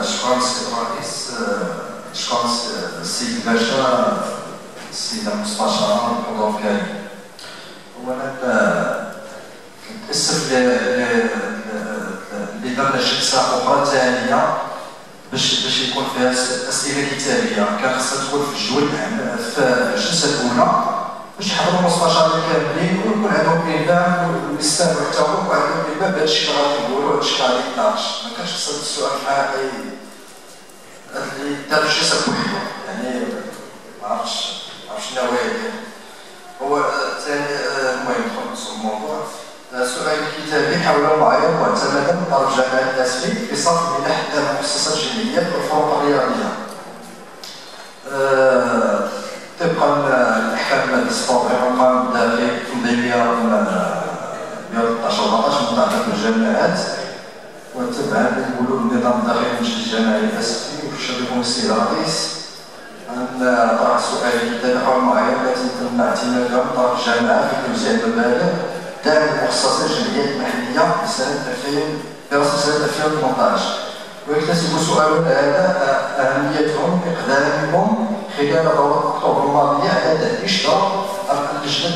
شكرا السيد الرئيس، شكرا السيد باشا، السيد المستشار الحضور الكريم. اولا كنتاسف اللي درنا جلسه اخرى ثانيه باش يكون فيها اسئله كتابيه، كان خصها تكون في الجدول في الجلسه الاولى باش يحضروا المستشارين كاملين ويكون عندهم إلهام ويستمعوا حتى هما وعندهم إلهام بهذا الشيء اللي غادي نقولوا وهذا الشيء اللي غادي يتناقش. ما كانش خصها السؤال بحال اللي دار الجلسه بوحدو، يعني ما عرفتش النوايا ديالو. هو ثاني المهم نخلصوا الموضوع. سؤال كتابي حول معايير معتمده من طرف جامعه الاسفي في صرف منح المؤسسات الجامعيه والفروق الرياضيه. طبقا لاحكام الماده 46 والقانون الداخلي التنظيميه 113 متعلق بالجامعات، وتبعا لنقولوا النظام الداخلي المجلس الجامعي الاسفي ويشرفون السيد الرئيس ان طرح سؤال كتابي حول المعايير التي تم اعتمادها من طرف الجامعه في توزيع المبالغ داعم المؤسسات الجامعيه المحليه لرسم سنه 2018. ويكتسب سؤال هذا اهميتهم اقدامهم خلال دورة اكتوبر الماضيه على تهميش دور اللجنه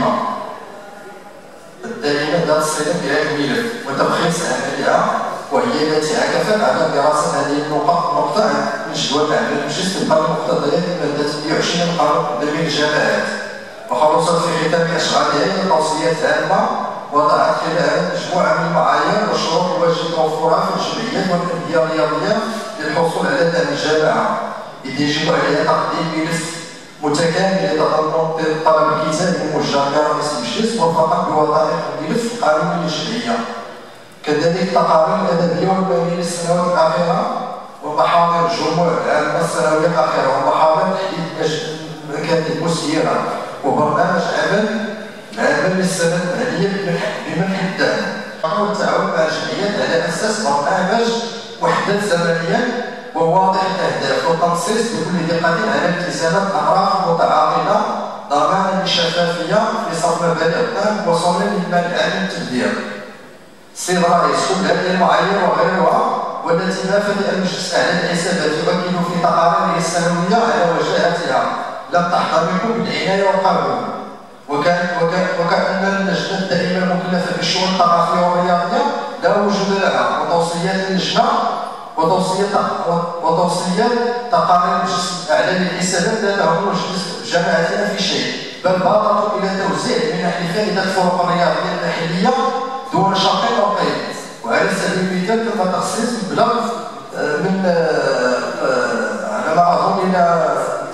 الدائمه ذات الصله بهذا الملف وتبخيص عملها، وهي التي عكفت على دراسه هذه النقطه من جدول اعمال المجلس طبقا لمقتضيات الماده 120 من قانون تنظيم الجامعات، وخلصت في ختام اشغالها الى توصيات عامه وضعت خلال مجموعه من المعايير والشروط الواجب توفرها في الجمعيات والانديه الرياضيه للحصول على دعم الجامعه، إذ يجب عليها تقديم ملف متكامل يتضمن الطلب الكتابي الموجه لرئيس المجلس مرفقا بوثائق الملف القانوني للجمعيه، كذلك التقارير الادبيه والماليه للسنوات الاخيره ومحاضر الجموع العامه السنويه الاخيره ومحاضر تحديد المكاتب المسيره وبرنامج العمل للسنه الماليه بمنح الدعم، والتعاون مع الجمعيات على اساس برنامج وحدات زمنيه وواضح الاهداف والتنصيص بكل دقه على التزامات الاطراف المتعاقده ضمانا للشفافيه في صرف مبالغ الدعم وصولا للمال العام للتدبير. السيد الرئيس، كل هذه المعايير وغيرها والتي نافذ المجلس اعلى الحسابات يؤكد في تقاريره السنويه على وجاهتها لم تحظى منكم بالعنايه والقبول، وكأن اللجنه الدائمه المكلفه بالشؤون الثقافيه والرياضيه لا وجود لها، وتوصيات اللجنه وتوصيات تقارير المجلس الاعلى للحسابات لا تهم مجلس جامعتنا في شيء، بل بادرت الى توزيع منح لفائده الفرق الرياضيه المحليه دون شرط او قيد. وعلى سبيل المثال تم تخصيص مبلغ من على ما اظن الى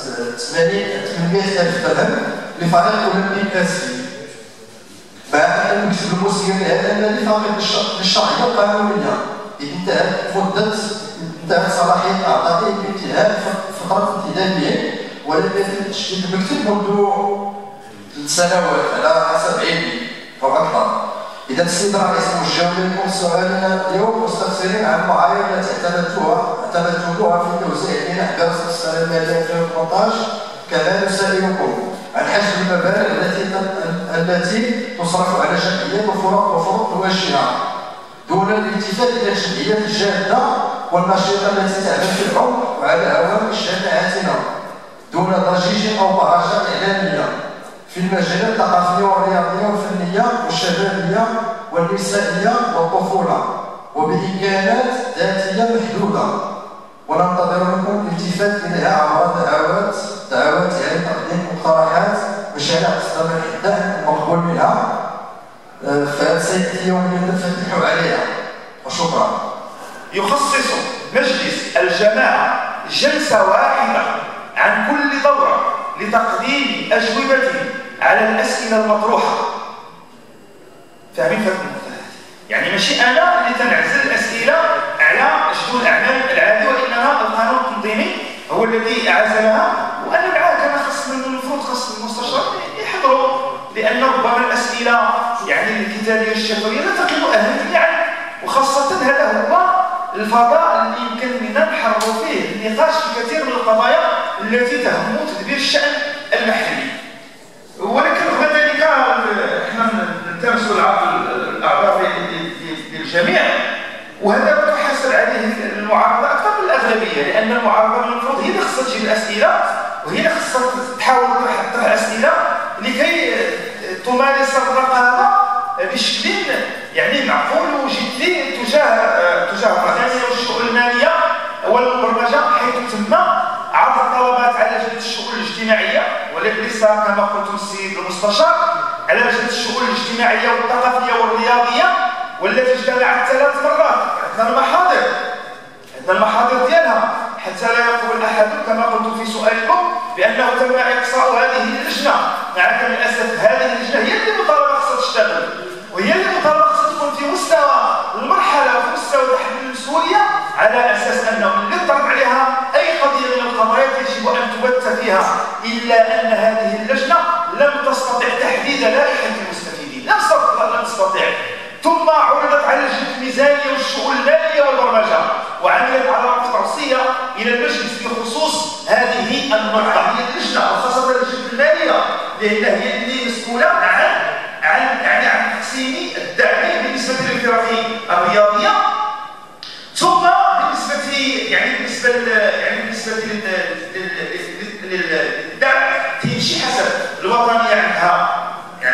800,000 درهم لفريق اولمبيك اسيوي، مع ان المكتب المسير هذا الذي فاقد للشرعيه القانونيه، إذ انتهت صلاحيه اعضائه بانتهاء فتره انتدابهم ولم يتم تشكيل المكتب منذ سنوات على حسب علمي او اكثر. اذا السيد الرئيس موجه لكم سؤالنا اليوم مستفسرين عن المعايير التي اعتمدتموها في توزيع منح دراسه السنه الماليه 2018، كما نسائلكم عن حجم المبالغ التي تصرف على جمعيات وفروق الواجهه دون الالتفات الى الجمعيات الجاده والنشيطه التي تعمل في العمق وعلى هوامش جامعاتنا دون ضجيج او برامج اعلاميه في المجالات الثقافيه والرياضيه والفنيه والشبابيه والنسائيه والطفوله وبامكانات ذاتيه محدوده، وننتظر منكم الالتفات اليها عبر دعوات يعني تقديم مقترحات مشاريع تستمر الدعم المقبول منها، فسيأتي يوم يتفتح عليها. وشكرا. يخصص مجلس الجماعة جلسة واحدة عن كل دورة لتقديم أجوبته على الأسئلة المطروحة. فاهمين فرق المختلفات؟ يعني ماشي أنا اللي تنعزل الأسئلة على جدول الأعمال العادي، وإنما القانون التنظيمي هو الذي عزلها، وأنا معاه كان خص من المفروض خص المستشار يحضروا، لأن ربما الأسئلة يعني الكتابية الشفوية لا تقل أهمية يعني، وخاصة هذا هو الفضاء اللي يمكن لنا نحرروا فيه النقاش في كثير من القضايا التي تهم تدبير الشأن المحلي. ولكن رغم ذلك احنا نلتمس الأعضاء للجميع، وهذا تحاسب عليه المعارضة أكثر من الرقابه بشكل يعني معقول وجدي تجاه الثانيه والشؤون الماليه والبرمجه، حيث تم عرض الطلبات على لجنه الشؤون الاجتماعيه، وليس كما قلت السيد المستشار على لجنه الشؤون الاجتماعيه والثقافيه والرياضيه، والتي اجتمعت 3 مرات. عندنا المحاضر ديالها، حتى لا يقول احد كما قلت في سؤالكم بانه تم اقصاء هذه اللجنه. مع ان للاسف هذه اللجنه هي اللي مطالبه خصها تشتغل، وهي اللي مطالبه خصها تكون في مستوى المرحله وفي مستوى تحمل المسؤوليه، على اساس انه اللي طرح عليها اي قضيه من القضايا يجب ان تبت فيها. الا ان هذه اللجنه لم تستطع تحديد لائحه المستفيدين، لم تستطيع. ثم عرضت على لجنه الميزانيه والشؤون الماليه والبرمجه، وعملت على رفع توصيه الى المجلس بخصوص هذه النقطه. هي اللجنه وخاصه اللجنه الماليه لانها هي اللي مسؤوله عن تقسيم الدعم بالنسبه للفرق الرياضيه. ثم بالنسبه للدعم تمشي حسب الوطنيه، عندها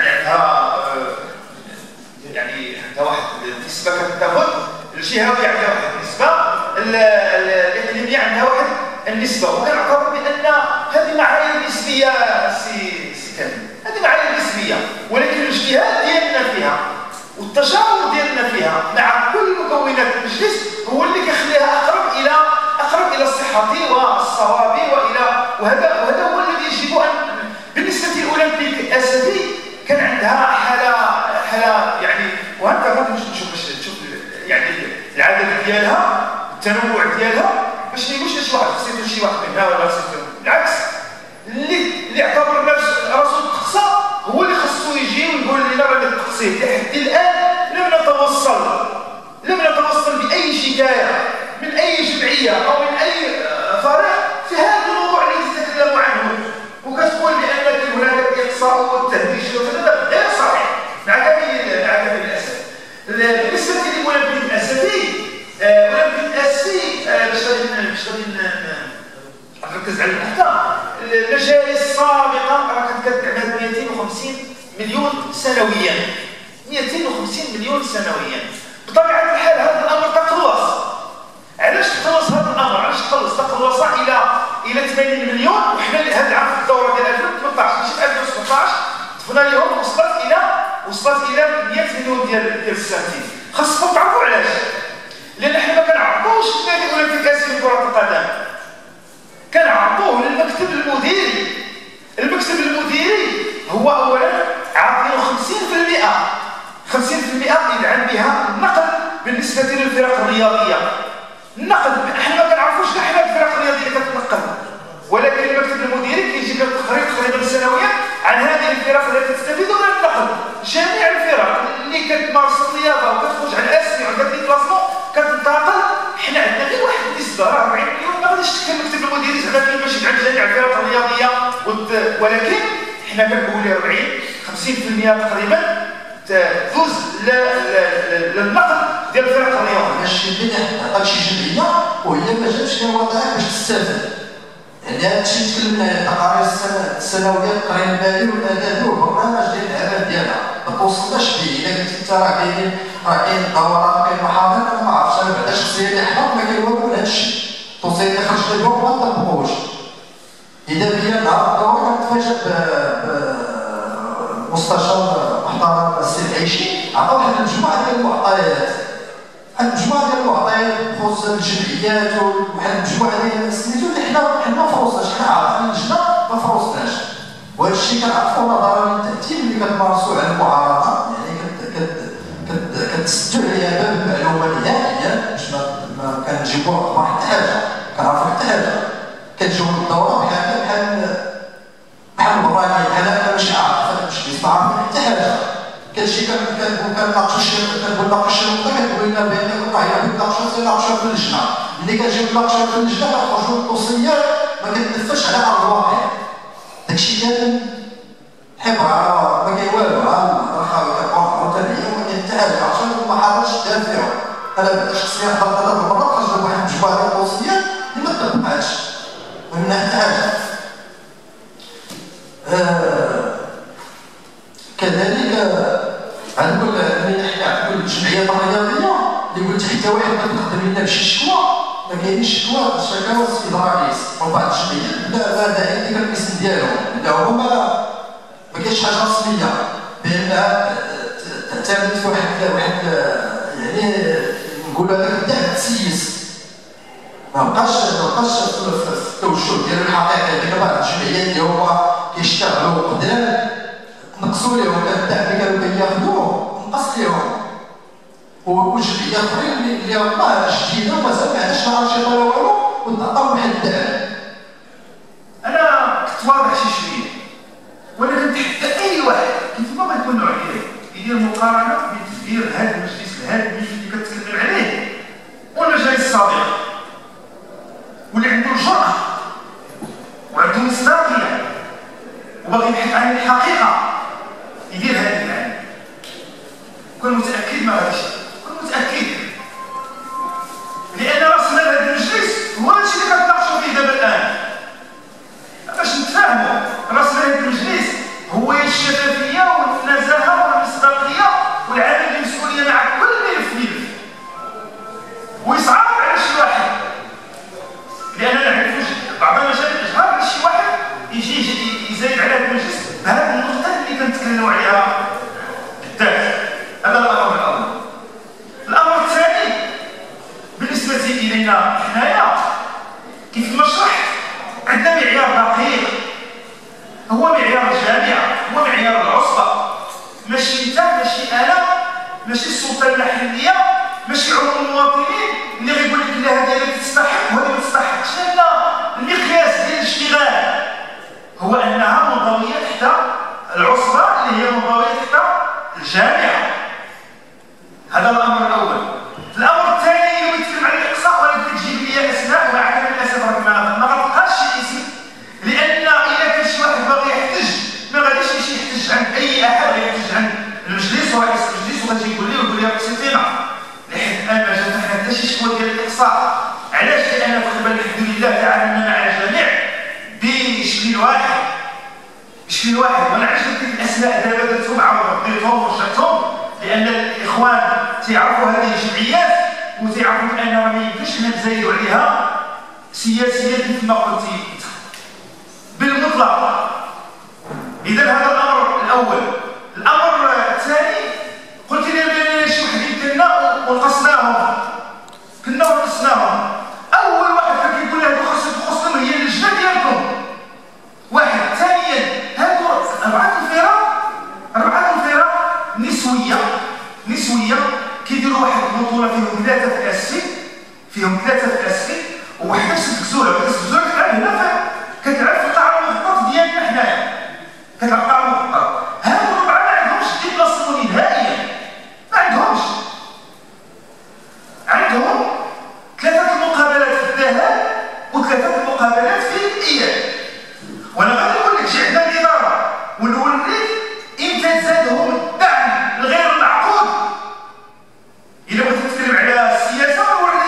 واحد النسبه كتاخذ، الجهويه عندها واحد النسبه، الاقليميه عندها واحد النسبه. وكنعتبر بان هذه معايير نسبيه هذه معايير نسبيه، ولكن الاجتهاد ديالنا فيها والتشاور ديالنا فيها مع كل مكونات المجلس هو اللي كيخليها اقرب الى الصحه والصواب وهذا هو الذي يجب ان. بالنسبه للاولمبيك الاسدي كان عندها حاله يعني، وانت غادي تشوف يعني العدد ديالها، التنوع ديالها، باش ما يقولش شي واحد خصيتو شي واحد منها ولا خصيتو، بالعكس اللي اعتبر راسو تقصى هو اللي خصو يجي ويقول لنا راه التقصير. لحد الان لم نتوصل باي شكايه من اي جمعيه او من اي فريق في هذا الموضوع الذي تتكلم عنه، وكتقول بان هناك الاقصاء والتهديش وكذا غير صحيح مع كامل الاسف. بالنسبه للاولمبيك الاساسي، باش نركز على النقطه، المجالس السابقه راه كتعمل 250 مليون سنويا، 250 مليون سنويا. بطبيعه الحال هذا الامر تقلص. علاش تقلص هذا الامر؟ علاش تقلص الى 80 مليون؟ وحنا هذا العام في الدوره ديال 2018 ماشي في 2017 ضفنا لهم وصلت الى 100 مليون ديال السنتين. خاصكم تعرفوا علاش، لان حنا ما كنعرفوش النادي الاولمبيك الاسيوي لكره القدم، كنعرفوه للمكتب المديري. المكتب المديري هو اولا عاطينه 50% يدعم بها النقد بالنسبه للفرق الرياضيه. النقد احنا ما كنعرفوش حنا الفرق الرياضيه كتنقد، ولكن المكتب المديري كيجيب لك تقريبا سنويا عن هذه الفرق التي تستفيد من النقد. جميع الفرق اللي كتمارس الرياضه وكتخرج على الاسمي وعندها كلاسمون كتنتقل. حنا عندنا غير واحد النسبه، راه 40 مليون ما غاديش تكون المكتب المديري زعما كيفاش عند جميع الفرق الرياضيه، ولكن حنا كنقولوا 50% تقريبا تدوز للنقد ديال الفرق الرياضيه. ماشي اللي عطاك شي جمعيه وهي ما جابش لها وظائف باش تستافد. يعني هادشي تكلمنا على التقارير السنويه، التقرير المالي والادابي والبرنامج ديال العمل ديالها ما توصلناش به. الا قلت انت راه كاين دورات وكاين محاضر، انا ما عرفتش، انا بعدا شخصيا اللي حضرت ما كاين والو من هادشي. التوصيه اللي خرجت اليوم ما نطبقوش. اذا بيا نهار الدوره كنتفاجئ بمستشار محترم السي العيشي عطى واحد المجموعه ديال المعطيات، بخصوص الجمعيات وواحد المجموعه ديال سميتو اللي حنا ما فروسناش. حنا عارفين اللجنه ما فروسناش، وهذا الشيء كنعرفو نظرا للتاثير اللي كتمارسو على المعارضه. يعني كتسدو عليها باب المعلومه نهائيا باش ما كنجيبو اخبار حتى حاجه، كنعرفو حتى حاجه. كتجيو الدوره بحال البراني، بحال انا ماشي عارف، مش عارف حتى حاجه. كلشي كنناقشوا شي نقطه كتقول لنا بان راه هي كنناقشوها في اللجنه. ملي كنجيو نناقشوها في اللجنه كنخرجوا التوصيات ما كتنفذش على ارض الواقع. داكشي كامل حبره ما كاين والو، راه خاوي كنقول تابعيه وما كاين حتى حاجه عشان ما حاضرش دافعوا. انا شخصيا حضرت 3 مرات خرجت واحد المجموعه ديال التوصيات اللي ما تطبقاتش ما منها حتى حاجه. كذلك هذا هو اللي حنا كل الجمعيات الرياضيه اللي قلت حتى واحد ما تقدم لنا بشي شكوى، ما كاينينش شكاوى في الرئيس وبعض الجمعيات لا داعي لذكر الاسم ديالهم لأنه هما ما كاينش حاجه رسميه بانها تعتمد في واحد يعني نقول هذاك الدعم تسيس ما بقاش في التوجه ديال الحقيقي ديال بعض الجمعيات اللي هما كيشتغلوا قدام نقصوا لهم الدعم اللي كانوا كياخذوه نقص لهم، والجمعيات اخرين اللي هما جديده ومازال ما عندهاش انشطه ولا والو وتعطاو واحد الدعم. انا كنت واضح شي شويه وانا كنتحدى اي واحد كيف ما غيكون نوع يدير مقارنه بين تدبير هذا المجلس الهادئ اللي كتكلم عليه والمجالس السابقه واللي عنده الجرأه وعنده مصداقيه وباغي يبحث عن الحقيقه يدير هذه المعاني. كون متاكد ما غاديش كون متاكد لان راس مال هذا المجلس هو هادشي اللي كنتناقشوا فيه دابا الان باش نتفاهموا. راس مال هذا المجلس هو الشفافيه والنزاهه والمصداقيه والعمل المسؤوليه مع كل ملف ويصعب على شي واحد لاننا نعرفوا بعض المشاكل صعب على شي واحد يجي يزايد على هذا المجلس بهذه النقطه اللي كنتكلموا عليها بالذات. هذا الامر الاول. الامر الثاني بالنسبه الينا حنايا كيف ما شرحت عندنا معيار دقيق هو معيار الجامعه هو معيار العصبه، ماشي انت ماشي انا ماشي السلطه المحليه ماشي عموم المواطنين اللي غيقول لك لا هذه لا تستحق وهذه ما تستحقش. لا، المقياس ديال الاشتغال هو انها منضويه تحت العصبه اللي هي منضويه تحت الجامعه. هذا الامر الاول. الامر الثاني اللي بيتكلم على الاقصاء وانا كتجيب لي اسماء ومع كامل الاسف ما غلقاش شي اسم لان الا كان شي واحد باغي يحتج ما غاديش يمشي يحتج عن اي احد غادي يحتج عن المجلس ورئيس المجلس وغادي يقول لي اقسطينا لحد الان ما جاتنا حتى شي شكوى ديال الاقصاء. علاش؟ لان تقريبا الحمد لله تعاملنا مع الجميع بشكل واحد وانا عرفت ديك الاسماء دابا درتهم عرضتهم ورشدتهم لان الاخوان تيعرفوا هذه الجمعيات وتيعرفوا بان ما يمكنش نزايدوا عليها سياسيا كيف ما قلتي بالمطلق. اذا هذا الامر الاول. الامر الثاني قلت لي بان شي وحدين كنا ونقصناهم اول واحد كيقول له خصكم هي اللجنه ديالكم واحد. ثانيا هادو اربعه الفرق نسويه كيديروا واحد البطوله فيهم ثلاثه في الاسفل وواحده في الكزوره كتلعب هنا كتلعب في القاعه المخطط ديالنا حنايا كتلعب القاعه المخطط. هادو الاربعه ما عندهمش ديبلاسمون نهائيا ما عندهم ثلاثه المقابلات في الذهاب وثلاثه المقابلات في الاياب. وانا غادي نقول لك شي عندنا الاداره ونوريك امتى زادهم الدعم الغير معقود. الا بغيت تتكلم على السياسه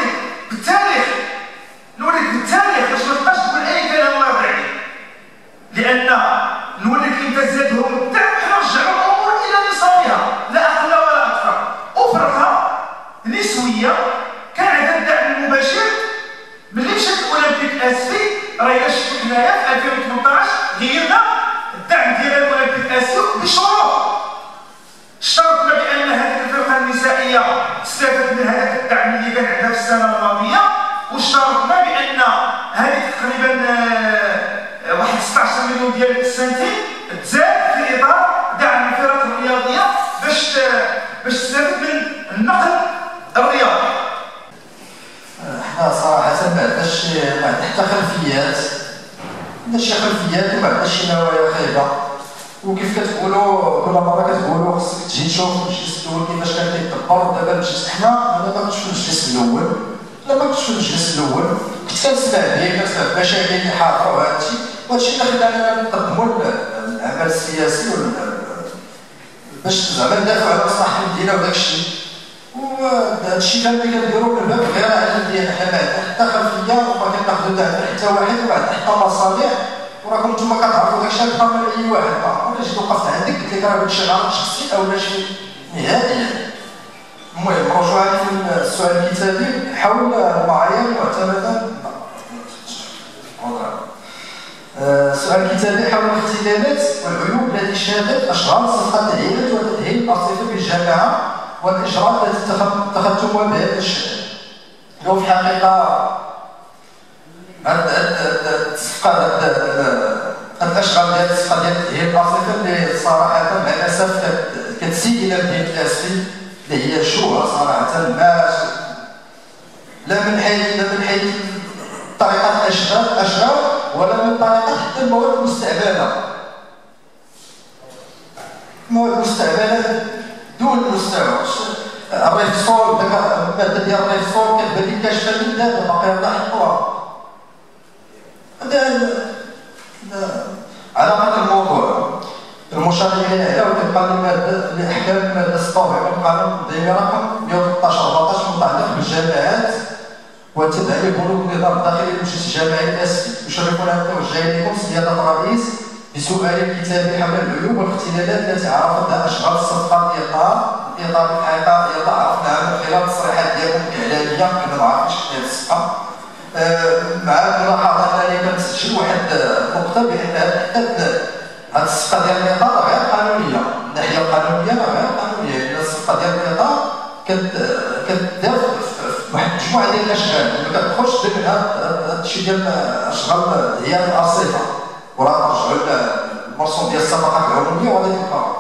نوريك بالتاريخ باش ما تبقاش تقول اي كلام الله يرضي عليك لان نوريك امتى زادهم الدعم حنا نرجعوا الامور الى نصابها لا اقل ولا اكثر. وفرقه نسويه كان عندها الدعم المباشر ملي مشات الاولمبيك اسفي راه الا شفتوا حنايا في 2018 غيرنا الدعم ديال الاولمبيك اسفي بشروط. اشترطنا بان هذه الفرقه النسائيه استفادت من هذاك الدعم اللي كان عندها في السنه الماضيه واشترطنا بان هذه تقريبا واحد 16 مليون ديال السنتين تزاد في اطار دعم الفرق الرياضيه باش تستفد من النقل الرياضي. حنا صراحه ما عندناش حتى خلفيات وما عندناش شي نوايا خايبه وكيف كتقولوا كل مره كتقولوا خصك تجي تشوف المجلس الاول كيفاش كان كيتدبر. دابا المجلس حنا انا ما كنتش في المجلس الاول كنت كنسمع به مشاكل اللي حاضره وهادشي اللي خلانا نقدموا العمل السياسي باش زعما ندافعوا على مصلحه المدينه وداك الشيء. وهادشي كامل اللي كنديروا من باب غير على ديالنا حنا ما عندنا حتى خلفيه وما كناخذوا دعم حتى واحد وما عندنا حتى مصالح وراكم نتوما كتعرفوا داك الشيء اكثر من اي واحد. ولا جيت وقفت عندك قلت لك راه هادشي غلط شخصي او لا شي نهائي سؤال كتابي حول المعايير المعتمدة. سؤال كتابي حول الاختلالات والعيوب التي شهدت أشغال صفقة التأهيلات وتأهيل الأرصفة بالجامعة والإجراءات التي اتخذتموها بهذا الشأن. لو في الحقيقة الأشغال ديال الصفقة ديال تأهيل الأرصفة اللي صراحة مع الأسف كتسيء إلى بداية الأسفل اللي هي شوهة صراحة لا من حيث طريقة الأشغال ولا من طريقة حتى المواد المستعملة. المواد المستعملة دون المستوى. الريفسول المادة ديال الريفسول كتبان لي كاشفة من دابا باقي نلاحقوها. هذا على قدر الموضوع المشار إليه وكتبقى المادة لأحكام المادة 26 من القانون الدائري رقم 113/14 متعلق بالجامعات والتبع لبنوك النظام الداخلي للمجلس الجامعي الاسفل. يشرفنا ان نتوجه اليكم سياده الرئيس بسؤال كتابي حول العيوب والاختلالات التي عرفتها اشغال الصفقات الاطار الحقيقه يلا عرفناها من خلال التصريحات ديالكم الاعلاميه قبل ما عرفتش هذه الصفقه. مع الملاحظه انني كنسجل واحد النقطه بان هذه الصفقه ديال الاطار غير قانونيه. من الناحيه القانونيه غير قانونيه لان الصفقه ديال الاطار كدار واحد مجموعه ديال الاشغال ما كتدخلش ضمن هذا الشيء ديال اشغال هي الارصفه وراه ترجعوا للمرسوم ديال الصفقات العموميه وهذا القرار.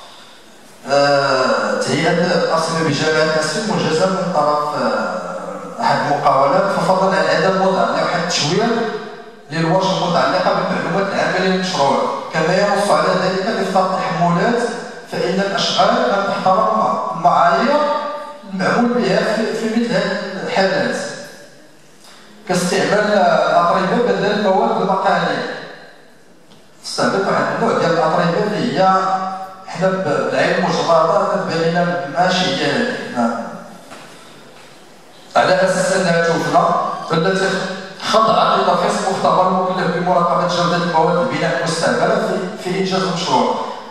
تهيئه الارصفه بجامعه الاسفل منجزه من طرف احد المقاولات ففضل عن عدم وضع لوحه التشويه للورش المتعلقه بالمعلومات العامه للمشروع كما ينص على ذلك دفتر التحملات فان الاشغال لم تحترم المعايير المعمول بها في مثل هذه الحالات كاستعمال الاطربه بدل المواد المقاليه. استعملت واحد النوع ديال الاطربه اللي هي حنا بالعين المجرده كتبان لنا ماشي ديالها على اساس انها توفنا التي خضعت لترخيص مختبر مكلف بمراقبه جوده المواد البناء المستعمله في انجاز المشروع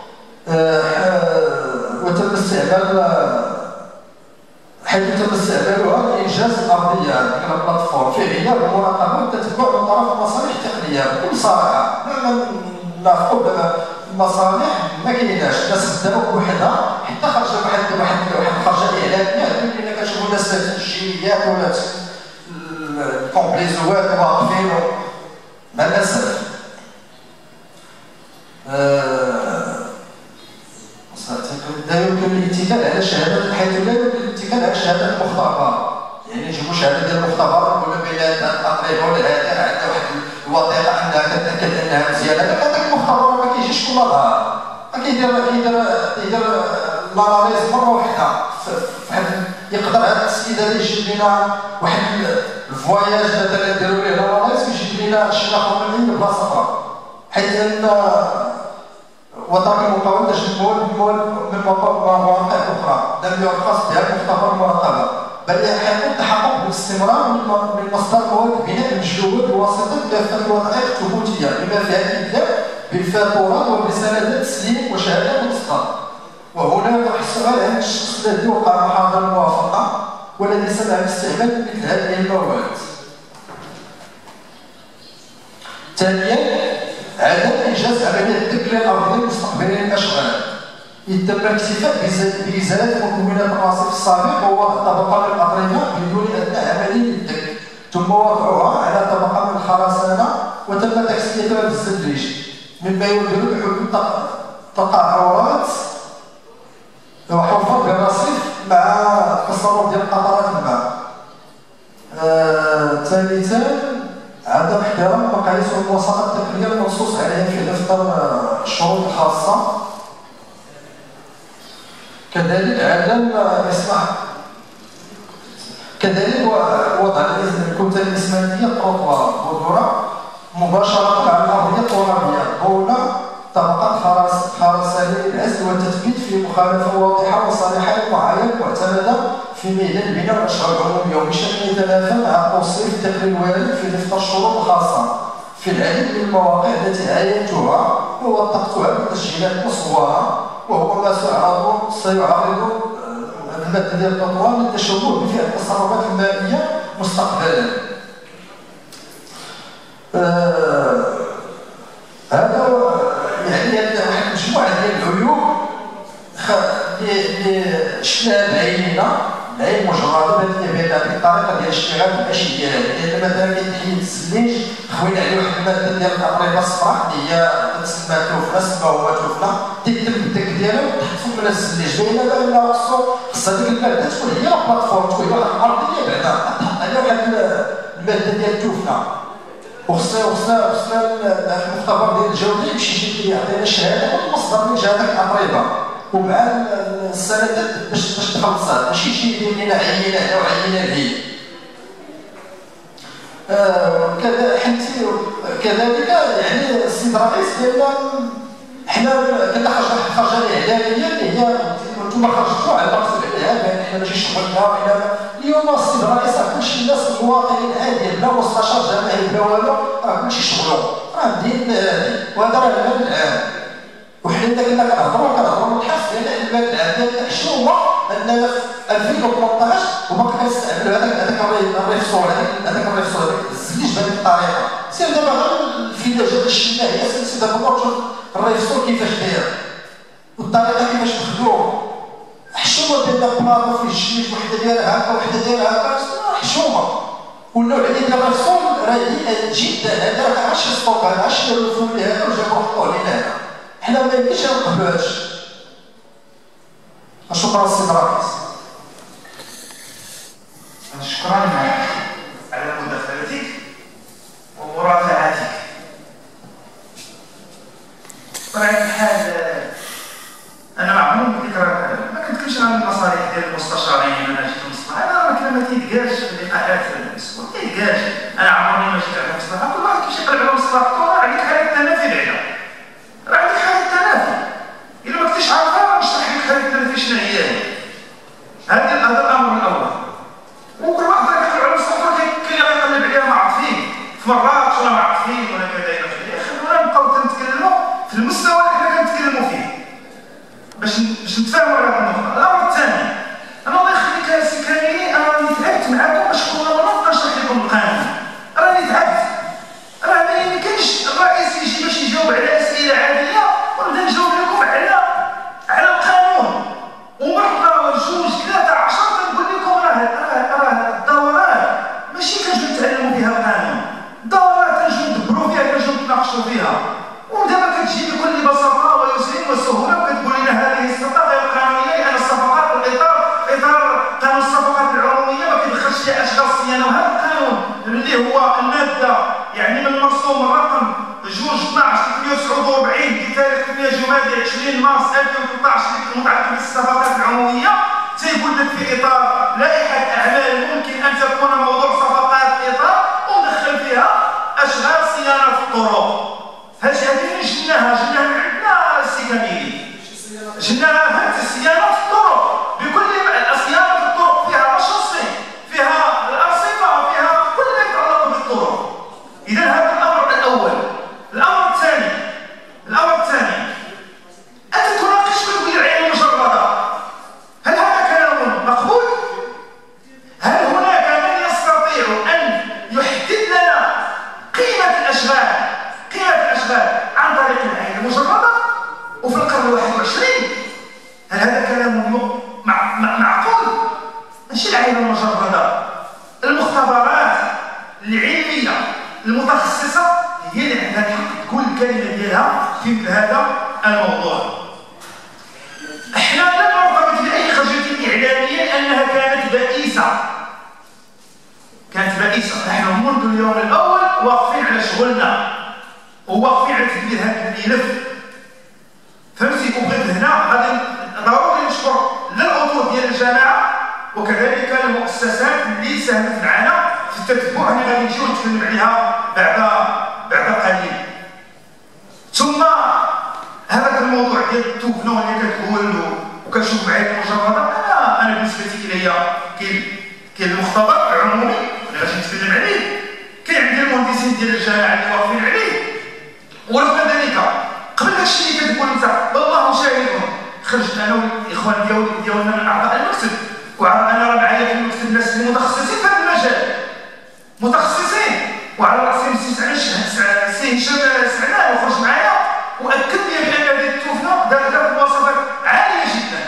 وتم استعمال حيث تم استعمالها لإنجاز الأرضية ديك البلاتفورم في غياب المراقبة والتتبع من طرف المصالح التقنية بكل صراحة. نافقوا المصالح ما كايناش الناس داروا بوحدها حتى خرج واحد الخرجة إعلامية اللي كنشوفوا الناس الجينيات ولا الكومبليزوات واقفين مع الأسف. لا يمكن الاتكال على شهادة حيث لا يمكن الاتكال على شهادة المختبر. يعني نجيبوا شهادة ديال المختبر نقولوا بلي هذا التقرير ولا هذا عندنا واحد الوثيقة عندها كتأكد أنها مزيانة. هذاك المختبر ما كيجيش كل نهار كيدير لاناليز مرة واحدة. يقدر هذا السيد هذا يجيب لنا واحد الفواياج مثلا نديروا ليه لاناليز ويجيب لنا شي آخر من بلاصة أخرى حيث أن وترك المقاولة تجد مواد من مواقع أخرى لم يرخص بها المختبر المراقبة بل يحق التحقق بالاستمرار من مصدر مواد البناء المجلوبة بواسطة دفع الوثائق الثبوتية بما فيها الإبداء بالفاتورات وبسندات تسليم وشهادات الإصدار. وهنا يطرح السؤال عن الشخص الذي وقع محاضرة الموافقة والذي سمع باستعمال مثل هذه المواد. ثانيا عدم إنجاز عملية التكلية الأرضية المستقبلية للأشغال. يتم الاكتفاء بإزالة مكونات الرصيف السابق ووضع طبقة من الأطربة بدون أدنى عملية للدك ثم وضعها على طبقة من الخرسانة وتم تكسيتها بالزليج مما يؤدي لحدوث تقاعرات وحفر بالرصيف مع تصرف ديال قطرات الماء. ثالثا عدم احترام المقاييس والمواصفات التقنيه المنصوص عليها في دفتر الشروط الخاصه. كذلك عدم اسمح كذلك وضع الكتل الاسمنتيه التروطوار بذره مباشره على الارضيه الترابيه دون طبقات خرسانيه للعزل والتثبيت في مخالفه واضحه وصالحه للمعايير المعتمده في ميدان البناء والاشغال العموميه وبشكل يتنافى مع توصيف التقرير الوارد في دفتر الشروط الخاصه في العديد من المواقع التي عاينتها ووثقتها بالتسجيلات المصوره وهو ما سيعرض الماده ديال التطوان للتشبه بفعل التصرفات الماليه مستقبلا. هذا يعني واحد مجموعه ديال العيوب اللي شفناها بعيننا، العين مجرده بهذه الطريقه ديال الاشتغال الاشياء. يعني مثلا كاين تحيد السليج خوينا عليه واحد الماده ديال القطريبه الصفراء اللي هي تسمى توفله، سما هو توفله، تيتم الدك ديالو تحت فوق من السليج، بينما بانه خصها ديك الماده تكون هي لا بلاتفورم، تكون واحد الارضيه بعدا تحط عليها واحد الماده ديال التوفله. وخصنا المختبر ديال الجوده يمشي يعطينا الشهاده والمصدر اللي جا هذاك القطريبه، ومع السندات باش تخلصها، ماشي شي يدير لنا عينه هنا وعينه هي. كذلك يعني السيد الرئيس ديالنا حنا كنا خرجنا الاعلاميه اللي هي انتم خرجتوا على مقصد عليها بان حنا ماشي شغلنا. اليوم السيد الرئيس كلشي الناس المواطنين عادي بلا مستشار جماهيري بلا والو كلشي شغلهم راه دين هذه، وهذا راه المال العام. وحنا كنا كنهضروا نتحسن على المال العام ديال الحشومه اننا في 2013 وباقي كنستعملوا هذاك الريفسور، هذاك الزليج بهذه الطريقه. سير دابا غير الفيلاجات الشماليه هي سير دابا تشوف الريفسور كيفاش داير والطريقه كيفاش مخدوم. حشومه ديالنا بلاطو فيه الشميج وحده دايرها هكا وحده دايرها هكا، حشومه. والنوع ديال الريفسور رديء جدا، هذا راه عاش ستوك، هذا عاش الفول هذا وجابوه حطوه لينا هنا. حنا ما يمكنش نقبلوهاش. شكرا السيد الرئيس. شكرا على مداخلتك ومرافعتك. بطبيعة الحال أنا معمول بذكر ما كنتكلمش عن المصالح ديال المستشارين. أنا جيت المصلحة، أنا كلام ما تيتقالش في اللقاءات الأسبوع، ما تيتقالش. أنا عمرني ما جيت على المصلحة، كل واحد كيمشي يقلب على مصلحته، راه عندك حالة التنافي بعدا. راه عندك حالة التنافي، إلا ما كنتيش عارفها راه نشرح لك حالة التنافي شنو هي. هذا الأمر الأول. وكل واحد كيقلب على مصلحته كيقلب عليها مع عاطفين، في مرات شنو مع عاطفين ولا كذا إلى آخره. خلونا نبقاو نتكلموا في المستوى اللي حنا كنتكلموا فيه باش نتفاهموا على هذه النقطة. الأمر الثاني، أنا الله يخليك يا سي كاملي، أنا راني تعبت معاكم باش كل مرة نشرح لكم القانون. راني تعبت، راه ما يمكنش الرئيس يجي باش يجاوب على أسئلة عادية ونبدا نجاوب لكم على القانون. ومرة وجوج ثلاثة 10 كنقول لكم راه الدورات ماشي كنجيو نتعلموا فيها القانون، الدورات كنجيو ندبروا فيها، كنجيو نتناقشوا فيها. ودابا كتجي بكل بساطة ويسر وسهولة وكتقول لنا هذه الصفقة غير قانونية، لأن الصفقات إطار قانون الصفقات العمومية ما كيدخلش فيها أشغال الصيانة. وهذا القانون اللي هو المادة يعني من المرسوم الرقم 2/12/1949 بتاريخ 8 جمادى 20 مارس 2013 المتعلق بالصفقات العمومية، تيقول لك في إطار لائحة أعمال ممكن أن تكون موضوع صفقات إطار وندخل فيها أشغال صيانة في الطرق. هذه جناها من عندنا السي كاميلي، جناها هذه الصيانه في الطرق بكل الصيانه في الطرق، فيها الشاصي، فيها الارصفه، فيها كل ما يتعلق بالطرق. اذا هذا الامر الاول. الامر الثاني انت تناقش بالعين المجرده، هل هذا كلام مقبول؟ هل هناك من يستطيع ان يحدد لنا قيمه الاشغال عن طريق العين المجردة وفي القرن 21؟ هل هذا كلام معقول؟ ماشي العين المجردة، المختبرات العلمية المتخصصة هي اللي عندها الحق تقول الكلمة ديالها في مثل هذا الموضوع. احنا لا نرتبط بأي خرجة إعلامية لأنها كانت بائسة. نحن منذ اليوم الأول واقفين على شغلنا وواقفين على تدبير هذا الملف. فهمتي؟ وبغيت هنا غادي ضروري نشكر للأطر ديال الجماعة وكذلك المؤسسات اللي ساهمت معنا في التتبع اللي غادي نجيو نتكلم عليها بعد قليل. ثم هذاك الموضوع ديال التوفنو اللي كتقول وكنشوف بعين المجرده، انا بالنسبه لي كاين المختبر العمومي اللي غادي نتكلم عليه، كاين عندي المهندسين ديال الجامعه اللي واقفين عليه. ورغم ذلك قبل هادشي اللي كتقول انت والله شاهدهم، خرجت انا والاخوان ديالنا من اعضاء المكتب وأنا راه معايا في المكتب الناس المتخصصين في هذا المجال، متخصصين، وعلى راسهم السي هشام سعنان وخرج معايا واكد لي بان هذه التوفه دارت مواصفات عاليه جدا،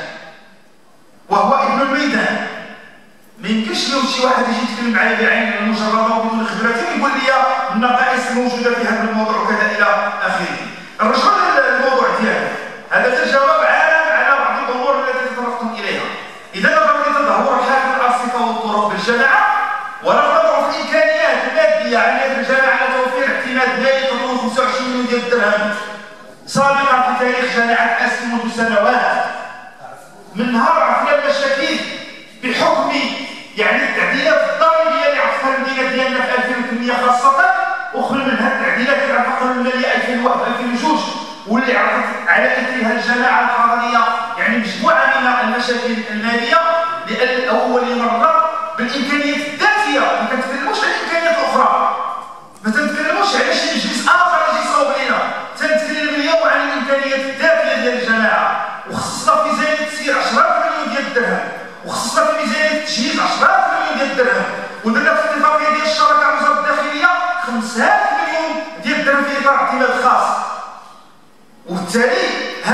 وهو ابن الميدان. ما يمكنش لو شي واحد يجي يتكلم معايا بعين المجرده وبدون خبرتي ويقول لي النقائص الموجوده في هذا الموضوع وكذا الى اخره. الرجل الموضوع ديالو هذا الجواب عام على بعض الامور التي تطرقتم اليها. اذا نظرا لتدهور حال الارصفه والطرق بالجامعه ورغم ضعف الامكانيات الماديه عن الجامعه على توفير اعتماد مالي تضم 25 مليون ديال الدرهم سابقا في تاريخ جامعه اسيا منذ سنوات، من نهار عرفنا المشاكل بحكم التعديلات الضريبيه اللي عرفتها المدينه ديالنا في 2008 خاصه، وخل منها التعديلات اللي عرفتها الماليه 2001 2002 واللي عرفت على اثرها الجماعه الحضريه مجموعه من المشاكل الماليه لاول مره بالامكانيات الذاتيه. ما كنتكلموش على الامكانيات الاخرى، ما تنتكلموش على شي مجلس اخر يجي يصاوب علينا، تنتكلم اليوم عن الامكانيات الذاتيه ديال الجماعه، وخصصنا في ميزانيه التسيير 10 مليون ديال الدرهم، وخصصنا في ميزانيه التجهيز 10 مليون ديال الدرهم، ودرنا في الاتفاقيه ديال الشراكه مع وزاره الداخليه 5 مليون ديال الدرهم في اطار اعتماد خاص. وبالتالي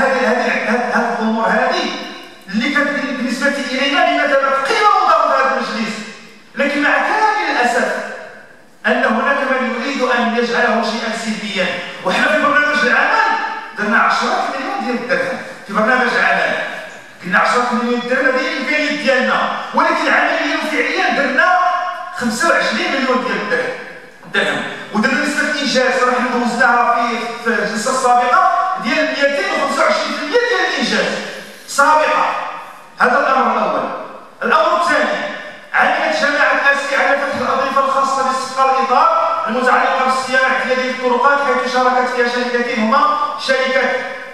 هذه الامور هذه اللي كانت بالنسبه الينا بمثابه قيمه مضافه هذا المجلس، لكن مع كامل الاسف ان هناك من يريد ان يجعله شيئا سلبيا. وحنا في برنامج العمل درنا 10 مليون ديال الدرهم في برنامج العمل، قلنا 10 مليون درهم هذه الامكانيات ديالنا، ولكن عمليا وفعليا درنا 25 مليون ديال الدرهم. ودرنا نسبه الانجاز راه حنا دوزناها في الجلسه السابقه ديال 225% ديال الانجاز سابقه. هذا الامر الاول. الامر الثاني، عملت جماعه اسيا على فتح الاضرفه الخاصه باستثقال الاطار المتعلقه بالصيانه الاعتياديه للطرقات، حيث شاركت فيها شركتين هما شركه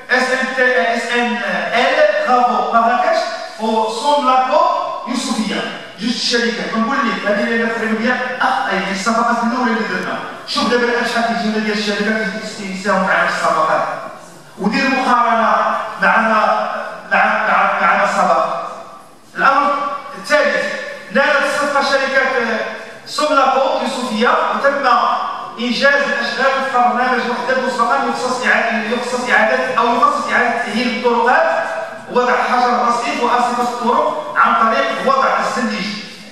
SNL غافو مراكش وسوملاكو يوسفيه. جوج الشركات نقول لك هذه اللي تقريبا هي الصفقات الاولى اللي درنا. شوف دابا الاشحال الجمله ديال الشركات يساوموا معنا في الصفقات، ودير مقارنه معنا سبق. الامر الثالث، نالت الصفقه شركه سوملاكو يوسفيه وتم انجاز الاشغال وفق برنامج وحده مسبقا يخصص اعاده تاهيل الطرقات، وضع حجر الرصيف وارصفه الطرق عن طريق وضع السنديج،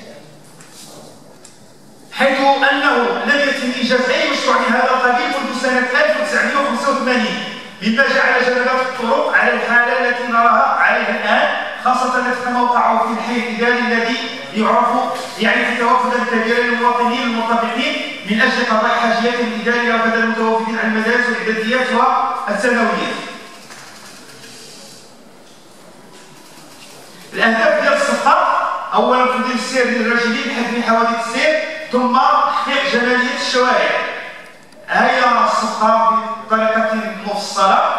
حيث انه لم يتم انجاز اي مشروع من هذا القبيل منذ سنه 1985، مما جعل جلبات الطرق على الحاله التي نراها عليها الان، خاصه التي موقعه في الحي الاداري الذي يعرف توافدا كبيرا للمواطنين المرتبطين من اجل قضاء حاجياتهم الاداريه وكذا المتوافدين على المدارس والاعداديات والثانويات. الاهداف ديال الصفقه: اولا تنظيم السير للراجلين بحد من حوادث السير، ثم تحقيق جماليه الشوارع. هي الصفقه بطريقه مفصله.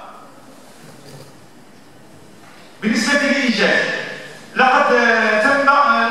بالنسبه للإيجاز، لقد تم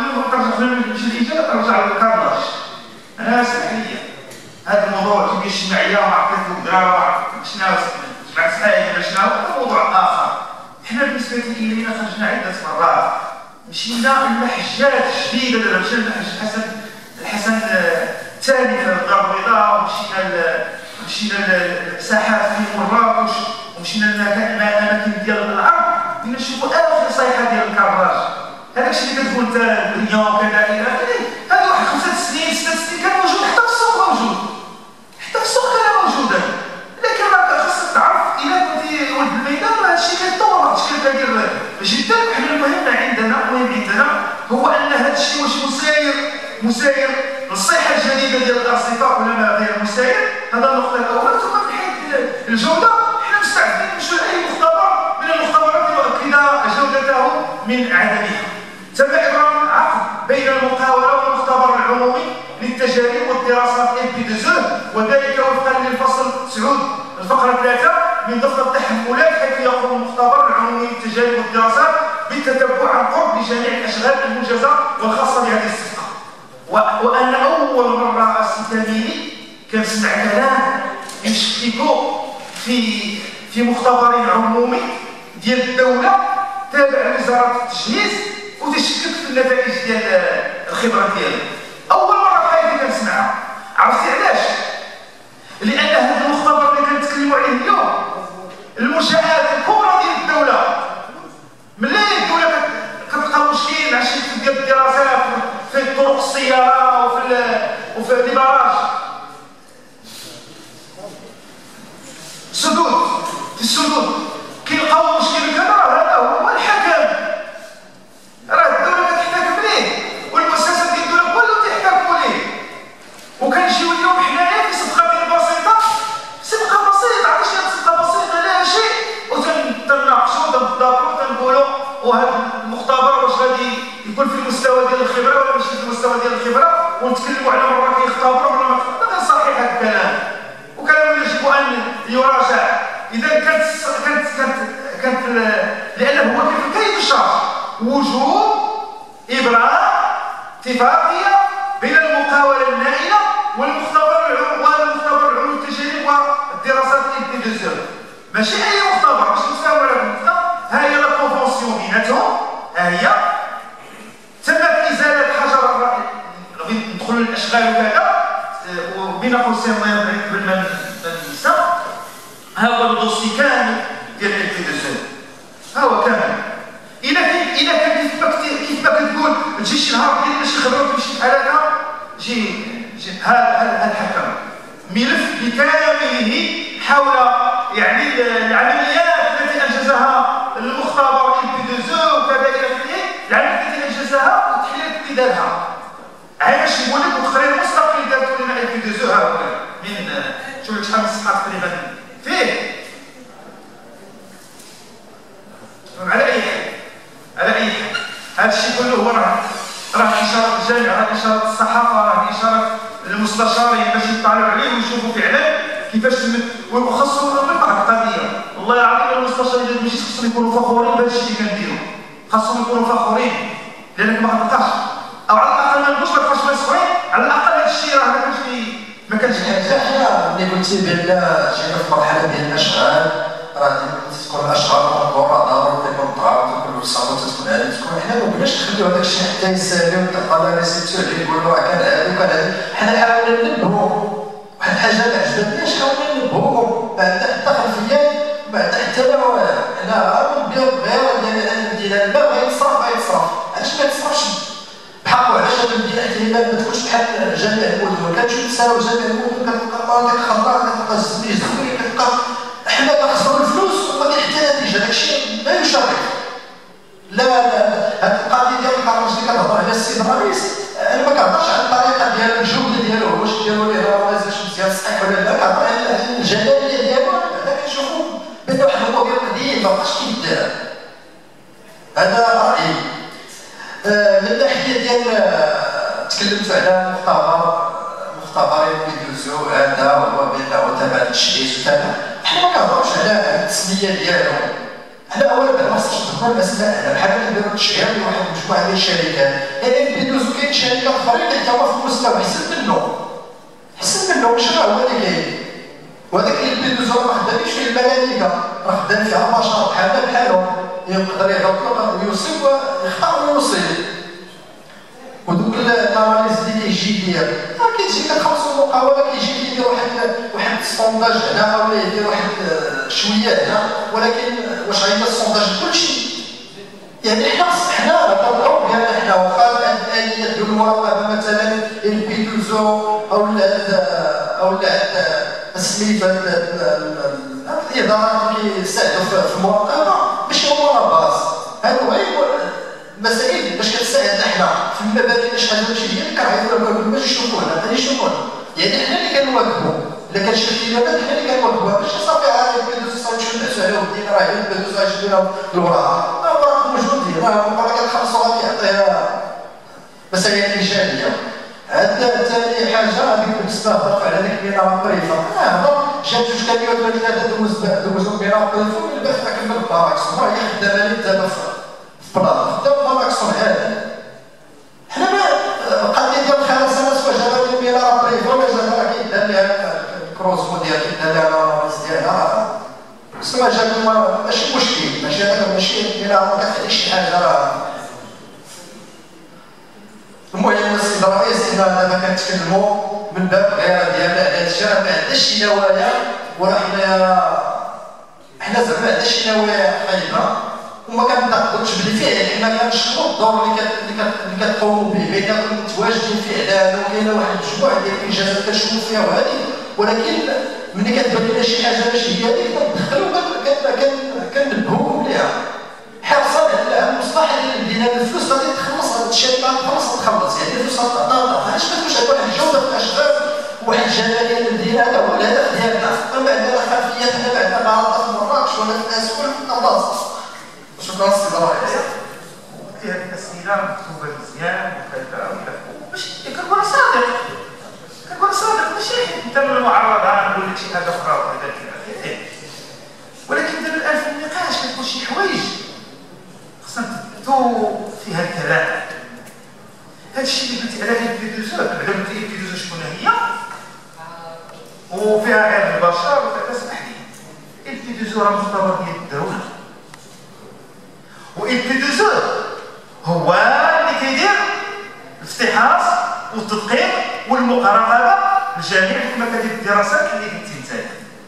نرجع للكارناج. انا سمعيه هذا الموضوع كيف الشمعيه وما عرفت الدراهم شنو جماعه الصحايح شنو هذا موضوع اخر. احنا بالنسبه لنا خرجنا عده مرات، مشينا المحجات الشديده، دابا مشينا المحج الحسن الثاني في الدار البيضاء، ومشينا للساحات في مراكش، ومشينا لاماكن ديال العرب، بدينا نشوفوا اخر صيحه ديال الكراج. هذاك الشيء اللي كتقول انت الدنيا وكذا الى اخره، هذا واحد 5 سنين 6 سنين كان موجود، حتى في السوق موجود، حتى في السوق كان موجودا. لكن راك خاصك تعرف الا كنتي ولد الميدان راه هادشي كيتطور، واحد الشيء كبير جدا. حنا المهم عندنا هو ان هذا الشيء واش مساير للصيحه الجديده ديال الارصفه ولا ما غير مساير. هذا النقطه الاولى. ثم من حيث الجوده حنا مستعدين نمشيو لاي مختبر من المختبرات لنؤكد جودته من عدمها. تم ابرام عقد بين المقاوله والمختبر العمومي للتجارب والدراسات MP2، وذلك وفقا للفصل 9 الفقره 3 من دفتر التحملات، حيث يقوم المختبر العمومي للتجارب والدراسات بالتتبع عن قرب لجميع الاشغال المنجزه والخاصه بهذه الصفقه. وانا اول مره استميلي كنسمع كلام يشككوا في مختبر عمومي ديال الدوله تابع لوزاره التجهيز وتشكك في النتائج ديال الخبره ديالو. اول مره في حياتي كنسمعها. عرفتي علاش؟ لان هذا المختبر اللي كنتكلموا عليه اليوم المنشآت الكبرى ديال الدوله، ملي الدوله كتلقى مشكل مع شي ديال الدراسات في طرق السياره وفي البراج السدود كيلقاو مشكل كذا، هذا هو الحكم، راه الدوله كتحتكم ليه والمؤسسات ديال الدوله كلهم تيحتكموا ليه. وكنجيو اليوم حنايا في صفقه بسيطه، عرفتي شي صفقه بسيطه لا شيء، وتناقشوا وتنتظروا وتنقولوا وهذا المختبر واش غادي يكون في المستوى ديال الخبره ولا ماشي في المستوى ديال الخبره، ونتكلموا على مره كيختبروا ولا ما غير صحيح هذا الكلام، وكلام يجب ان يراجع. اذا كانت لانه هو كيف الشرع وجوب ابراء اتفاقيه بين المقاوله النائله والمختبر العلوم التجارب والدراسات الانتيفيزيون، ماشي اي مختبر باش نتفاهموا على المختبر. ها هي لا كونفونسيون بيناتهم، ها هي تمت ازاله حجر ندخلوا للاشغال وكذا وبين قوسين الله يرضي قبل ما ننسى. ها هو الدوسي كامل ديال الانتيفيزيون، ها هو كامل. الا كان كيف ما كتقول ما تجيش شي نهار ديال شي خبره وتمشي بحال هكا، جي ها الحكم ملف بكامله حول يعني العمليات التي انجزها المختبر الانتيفيزيون وكذا الى اخره، العمليات التي انجزها والتحليل اللي دارها. علاش نقول لك وتقرير مستقل دارتو لنا الانتيفيزيون ها هو من شحال من صفحه تقريبا فيه. على اي حال هذا الشيء كله هو راه اشاره الجامعه، راه اشاره الصحافه، راه اشاره المستشارين باش يطلعوا عليه ويشوفوا فعلا كيفاش وخاصهم من بعض القضيه. والله العظيم المستشارين اللي ماشي خاصهم يكونوا فخورين بهذا الشيء اللي كنديروا، خاصهم يكونوا فخورين لانك ما غتلقاش، او على الاقل ما نقولش ما تلقاش مسؤولين، على الاقل هذا الشيء راه ما كانش حاجه. حنا ملي قلتي بان جينا في مرحله ديال الاشغال، راه ديما تكون الاشغال مقدوره ضروري تكون ضغط وكل الصعوبات تكون على تكون. حنا ما بغيناش نخليو هذاك الشيء حتى يسالي وتلقى لا ريسيبسيون اللي يقولوا راه كان هذا وكان هذا. حنا حاولنا ننبهوا واحد الحاجه ما عجبتناش، حاولنا ننبهوهم بعد حتى خلفيات بعد حتى لا حنا غنبيعوا الغيره ديال المدينه، الماء غيتصرف علاش ما يتصرفش بحقه؟ علاش هاد المدينه حتى ما تكونش بحال جميع المدن؟ كتمشي تساوي جميع المدن كتلقى المناطق خضراء، كتلقى الزميل زوين، كتلقى حنا كنخسروا الفلوس وما كاين حتى نتيجه. داكشي لا يشرف. لا هاد القضيه ديال الحرج اللي كتهضر على السيد الرئيس، انا ما كنهضرش على الطريقه ديالو الجوده ديالو واش ديالو ليه راه مزيان صحيح ولا لا، كنهضر على الجلاليه ديالو. هذا كنشوفوا بان واحد المدير قديم ما بقاش كيدار. هذا رايي. من الناحيه ديال تكلمت على مختبرين كيدوزو هذا هو بانه تبع التشريع وكذا. حنا ما كنهضروش على التسميه ديالو. حنا اولا بعد ما خصناش نذكروا الاسماء بحال كنديروا التشهير لواحد المجموعه ديال الشركات، يعني كيدوزو كاين شركات اخرين اللي حتى هما في المستوى احسن منه ماشي راه هو اللي كاين. وهذاك اللي كيدوزو راه ما خدامينش فيه الملائكه، راه خدام فيها البشر بحالهم، يقدر يغلط ويصيب ويخطا ويصيب. ودوك الاناليز اللي كيجي ديال كيجي كتخلصوا المقاوله، كيجي كيدير واحد السونداج هنا ولا يدير واحد شويه هنا، ولكن واش غيدير السونداج كلشي؟ يعني حنا كنطلعوا ديالنا حنا واخا الاليات ديال المراقبه مثلا البيدوزو او سميتو الادارات اللي كيساعدوا في المراقبه ماشي هما باز. هادو غير مسائل باش كتساعدنا حنا في المبادئ. شحال ماشي هي اللي كنعيطوا لها باش يشوفونا، غادي يشوفونا، يعني حنا اللي كنواكبوا. الا كان شي اختلافات حنا اللي كنواكبوها، باش صافي عاد البيدوز صافي نمشيو نعسوا عليهم الدين، راه هي البيدوز غيجيو لنا الوراء، راه موجودين، راه مبارك كنخلصوا غادي يعطيها مسائل ايجابيه. هاد ثاني حاجه غادي بالنسبه هضرت على ديك الميناء الطريفه. هضر جات جوج كاميوات ولا ثلاثه دوزوا الميناء الطريفه واللي باش كمل الباراكسون، راه هي خدامه لي دابا في بلاصه خدام الباراكسون هذا. حنا القضيه ديال الخرسانه سوا جابها لي الميناء الطريفه ولا جابها راه كيدار لها الكروزمو ديال كيدار لها الراس ديالها، سوا جابوا ماشي مشكل، ماشي هذاك ماشي الميناء ما كتخليش شي حاجه. راه كنتكلموا من باب غير ديالنا على هذا الشيء، ما عندناش شي نوايا، ولا حنا زعما ما عندناش شي نوايا خايبه، وما كنعتقدوش بالفعل حنا كنشكروا الدور اللي كتقوموا به بيناتكم متواجدين فعلا، وكاينه واحد المجموعه ديال الانجازات كنشوفوا فيها وهذه، ولكن ملي كتبان لنا شي حاجه ماشي هي هذيك كندخلوا كننبهوكم ليها حرصا على المصلحه ديال المدينه. الفلوس غادي تخلص، هاد الشركه تخلص يعني الفلوس غتعطى، علاش ما تكونش واحد الجوده في الاشغال وواحد الجماليه للمدينه؟ هذا هو الهدف ديالنا. ما عندنا خلفيات، حنا ما عندنا معارضات في مراكش ولا في ناس ولا في الطراز. شكرا سي رائع. هذه الاسئله مكتوبه مزيان وكذا باش كنكون صادق، ماشي انت من المعارضه نقول لك شي حاجه اخرى وهذا كذا، ولكن دابا الان في النقاش كتكون شي حوايج خصنا نثبتوا فيها الكلام. هذا الشيء اللي قلتي على البيدوزو، بعدا قلتي البيدوزو شكون هي وفيها علم البشر وكذا، اسمح لي البيدوزو راه مختبر ديال الدوله، والبيدوزو هو اللي كيدير الافتحاص والتدقيق والمراقبه لجميع مكاتب الدراسات اللي قلتي انت،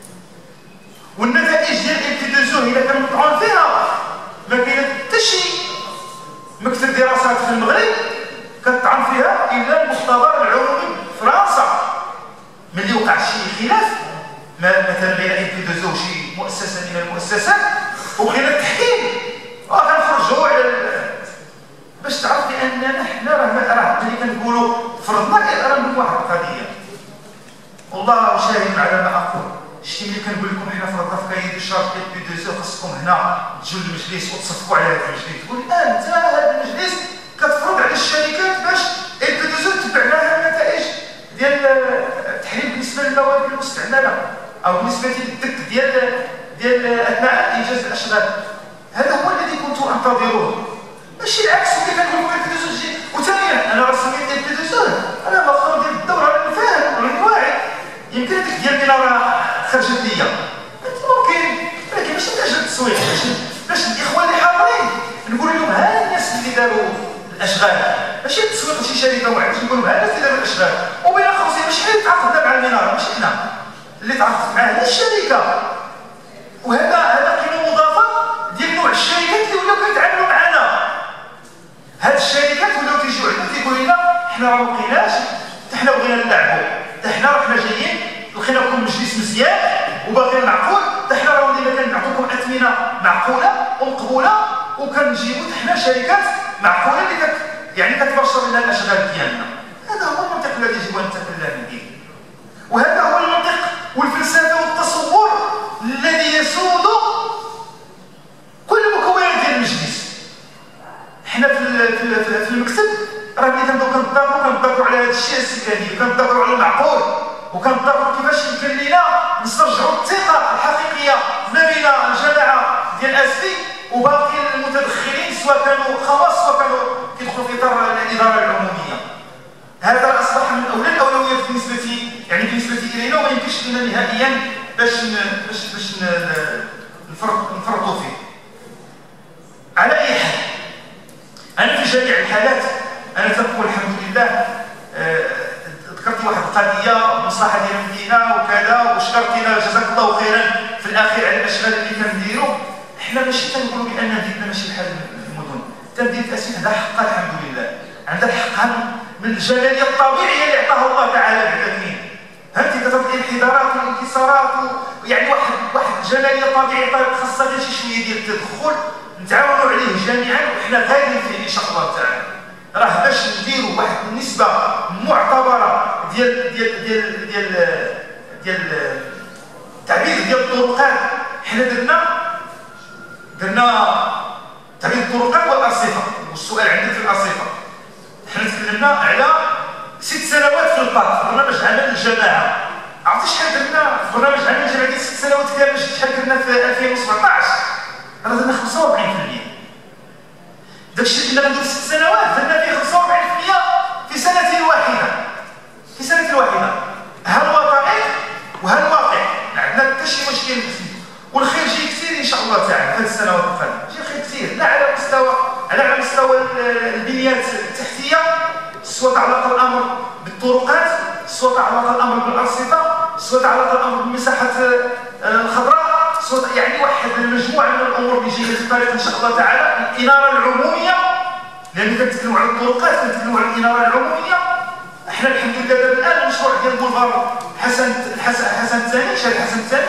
والنتائج ديال البيدوزو الا كانوا مطعون فيها ما كاين حتى شي مكتب دراسات في المغرب كتطعن فيها الا المختبر العمومي في فرنسا. ملي وقع شي خلاف مثلا بين البيدوزو وشي مؤسسه من المؤسسات وبغينا التحكيم غنخرجوا على باش تعرف باننا حنا راه ملي كنقولوا فرضنا راه نقول واحد القضيه والله شاهد على ما اقول. شتي ملي كنقول لكم حنا فرضنا في كاين الشرط ديال البيدوزو خاصكم هنا تجوا للمجلس وتصفقوا على هذا المجلس، تقول انت هذا المجلس كتفرض على الشركات باش البيدوزو تتبع لها النتائج ديال التحليل بالنسبه للمواد المستعمله او بالنسبه للدك ديال اثناء انجاز الاشغال. هذا هو الذي كنت انتظره، ماشي العكس. كيف كنقول لك البيدوزو تجي وثانيا انا راه سميت البيدوزو انا مخرج ديال الدوره راني فاهم وراني واعي، يمكن هذيك ديالي راه خرجت ليا ممكن، ولكن ماشي من اجل التسويق، باش الاخوان اللي حاضرين نقول لهم ها الناس اللي داروا الاشغال، ماشي التسويق لشي شركه واحده، باش نقول لهم ها الناس اللي داروا الاشغال وبين قوسين ماشي حنا اللي تعاقدنا مع المناره، ماشي حنا اللي تعاقدت معاه، هي الشركه. وهذا قيمه مضافه ديال نوع الشركات اللي ولاو كيتعاملوا معنا. هاد الشركات ولاو تيجيو عندنا تيقولوا لنا حنا راه ما بقيناش حتى حنا بغينا نلعبوا، حتى حنا راه حنا جايين لقينا لكم مجلس مزيان وباغيين معقول، حتى حنا راه ولينا كنعطيوكم اثمنه معقوله ومقبوله وكنجيبوا حتى حنا شركات معقوله اللي يعني كتبشر لنا الاشغال ديالنا. هذا هو المنطق الذي يجب ان نتكلم به، وهذا هو المنطق والفلسفه والتصور الذي يسود كل مكونات ديال المجلس. حنا في المكتب راه ملي كنضربوا على هذا الشيء السكاني، وكنضربوا على المعقول، وكنضربوا كيفاش يمكن لنا نسترجعوا الثقه الحقيقيه ما بين الجماعه ديال الاسفي وباقي المتدخلين سواء كانوا خواص سواء كانوا كيدخلوا في اطار الاداره العموميه. هذا اصبح من اولى الاولويات بالنسبه الينا، وما يمكنش لنا نهائيا باش نفرطوا فيه. على اي حال انا في جميع الحالات انا تنقول الحمد لله. ذكرت واحد القضيه المصلحه ديال المدينه وكذا وشكرتينا جزاك الله خيرا في الاخير على الاشغال اللي كنديروا. حنا ماشي كنقولوا بان مدينتنا ماشي بحال المدن، حتى مدينه اسير عندها حقها الحمد لله، عندها الحق من الجماليه الطبيعيه اللي عطاها الله تعالى بعدا كاين. فهمتي كتعطي الانحدارات والانكسارات يعني واحد الجماليه طبيعيه خاصها غير شي شويه ديال التدخل نتعاونوا عليه جميعا وحنا غاديين فيه ان شاء الله تعالى. راه باش نديروا واحد النسبه معتبره ديال التعبير ديال الطرقات. حنا درنا تعبير الطرقات والارصفه، والسؤال عندك في الارصفه. حنا تكلمنا على 6 سنوات في الباك برنامج عمل الجماعه. عرفتي شحال درنا في برنامج عمل الجماعه ديال 6 سنوات كامل؟ شحال درنا في 2017؟ راه درنا 45%. داكشي اللي غندير 6 سنوات درنا فيه 45% في سنه واحده. ها الوطني وها الواقع ما عندنا حتى شي مشكل، والخير جاي كثير ان شاء الله تعالى في هذه السنوات القادمه. جاي خير كثير لا على مستوى البنيات التحتيه سواء تعلق الامر بالطرقات سواء تعلق الامر بالارصفه، سواء تعلق الامر بالمساحه الخضراء، سواء يعني واحد مجموعه من الامور اللي جايه في الطريق ان شاء الله تعالى. الاناره العموميه، لان كنتكلموا على الطرقات، كنتكلموا على الاناره العموميه. احنا الحمد لله دابا الان المشروع ديال بولفار حسن الثاني، شارع حسن الثاني،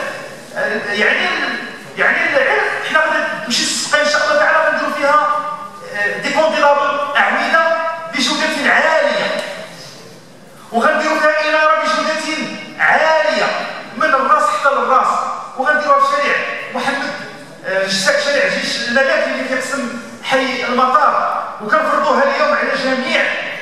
يعني العلم حنا غادي تمشي السقايه ان شاء الله تعالى، غنديروا فيها دي كونديلابل اعمده بجوده عاليه، وغنديروا فيها اناره بجوده عاليه من الراس حتى للراس، وغنديروها في شارع محمد شارع جيش الملك اللي كيقسم حي المطار، وكنفرضوها اليوم على جميع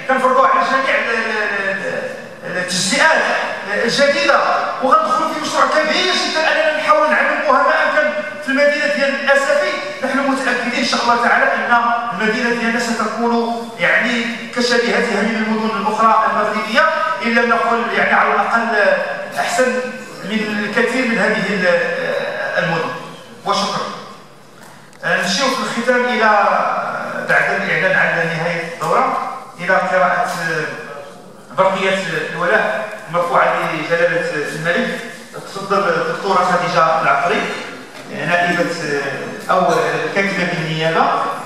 التجزئات الجديده، وغندخلوا في مشروع كبير جدا اننا نحاول نعمموها ما امكن في المدينه ديال الاسفي. نحن متاكدين ان شاء الله تعالى ان المدينه ديالنا ستكون يعني كشبيهتها من المدن الاخرى المغربيه، ان لم نقل يعني على الاقل احسن من الكثير من هذه المدن. وشكرا. نمشيو في الختام الى بعد الاعلان على نهايه الدوره الى قراءه بقيه الولاء المرفوعه لجلاله الملك. تفضل الدكتوره خديجه العقري، نائبه او كاتبه بالنيابه.